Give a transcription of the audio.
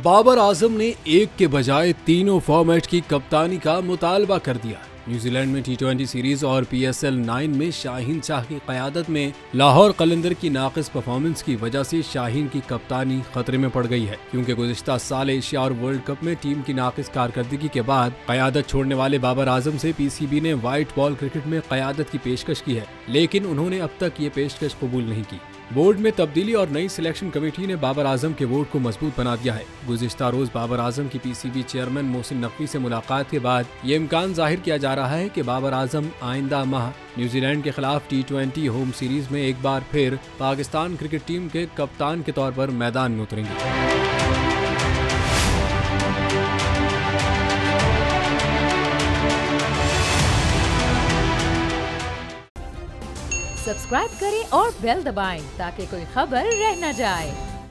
बाबर आजम ने एक के बजाय तीनों फॉर्मेट की कप्तानी का मुतालबा कर दिया। न्यूजीलैंड में T20 सीरीज और PSL 9 में शाहीन शाह की क़यादत में लाहौर कलंदर की नाक़िस परफॉर्मेंस की वजह से शाहीन की कप्तानी खतरे में पड़ गई है, क्योंकि गुज़िश्ता साल एशिया और वर्ल्ड कप में टीम की नाक़िस कारकर्दगी के बाद क़यादत छोड़ने वाले बाबर आजम से PCB ने व्हाइट बॉल क्रिकेट में क़यादत की पेशकश की है, लेकिन उन्होंने अब तक ये पेशकश कबूल नहीं की। बोर्ड में तब्दीली और नई सिलेक्शन कमेटी ने बाबर आजम के वोट को मजबूत बना दिया है। गुज़िश्ता रोज बाबर आजम की PCB चेयरमैन मोहसिन नकवी से मुलाकात के बाद ये इम्कान जाहिर किया जा रहा है कि बाबर आजम आइंदा माह न्यूजीलैंड के खिलाफ T20 होम सीरीज में एक बार फिर पाकिस्तान क्रिकेट टीम के कप्तान के तौर पर मैदान में उतरेंगे। सब्सक्राइब करें और बेल दबाएं ताकि कोई खबर रह न जाए।